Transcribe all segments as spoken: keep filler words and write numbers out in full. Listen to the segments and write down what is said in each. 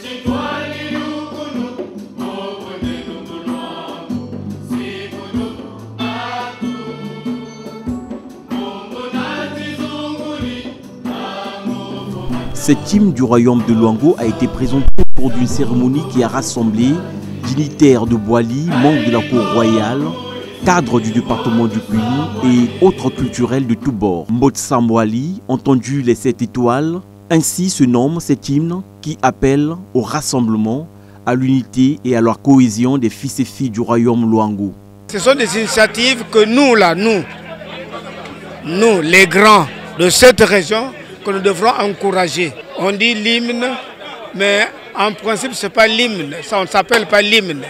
Cet hymne du royaume de Luango a été présenté au cours d'une cérémonie qui a rassemblé dignitaires de Boali, membres de la cour royale, cadres du département du Kwilu et autres culturels de tous bords. Mbotsa Mwali, entendu les sept étoiles, ainsi se nomme cet hymne qui appelle au rassemblement, à l'unité et à la cohésion des fils et filles du royaume Luango. Ce sont des initiatives que nous, là, nous, nous, les grands de cette région, que nous devrons encourager. On dit l'hymne, mais en principe, ce n'est pas l'hymne. Ça, on ne s'appelle pas l'hymne.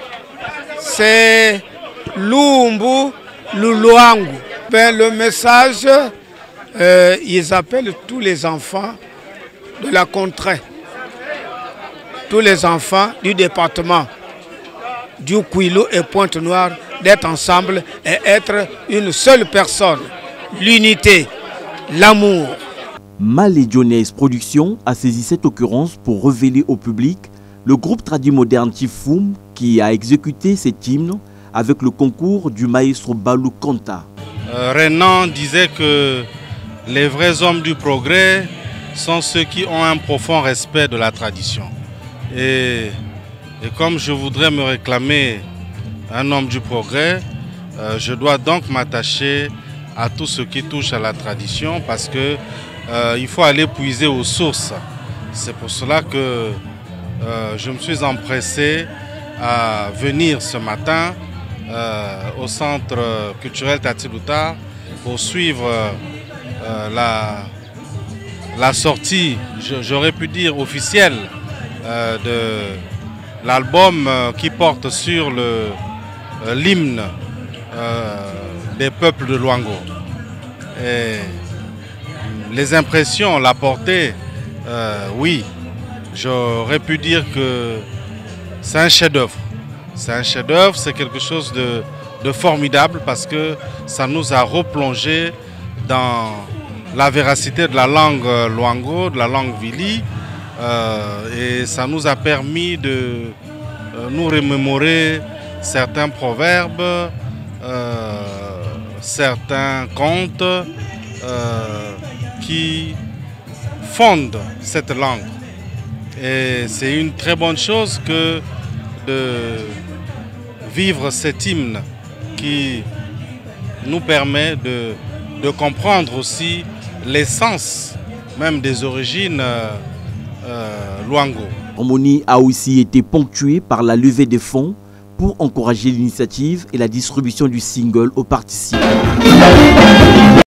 C'est Lumbu Luluangu. Ben, le message, euh, ils appellent tous les enfants de la contrée, tous les enfants du département du Kwilu et Pointe-Noire, d'être ensemble et être une seule personne. L'unité, l'amour. Malédionnaise Production a saisi cette occurrence pour révéler au public le groupe tradi-moderne Tifum qui a exécuté cet hymne avec le concours du maestro Balou Kanta. Euh, Renan disait que les vrais hommes du progrès sont ceux qui ont un profond respect de la tradition. Et, et comme je voudrais me réclamer un homme du progrès, euh, je dois donc m'attacher à tout ce qui touche à la tradition parce que Euh, il faut aller puiser aux sources. C'est pour cela que euh, je me suis empressé à venir ce matin euh, au centre culturel Tatiluta pour suivre euh, la, la sortie, j'aurais pu dire officielle, euh, de l'album euh, qui porte sur l'hymne euh, des peuples de Luango. Et les impressions, la portée, euh, oui, j'aurais pu dire que c'est un chef-d'œuvre. C'est un chef-d'œuvre, c'est quelque chose de, de formidable parce que ça nous a replongé dans la véracité de la langue Luango, de la langue Vili, euh, et ça nous a permis de euh, nous remémorer certains proverbes, euh, certains contes, euh, qui fondent cette langue. Et c'est une très bonne chose que de vivre cet hymne qui nous permet de, de comprendre aussi l'essence même des origines euh, euh, Luango. La cérémonie a aussi été ponctuée par la levée des fonds pour encourager l'initiative et la distribution du single aux participants.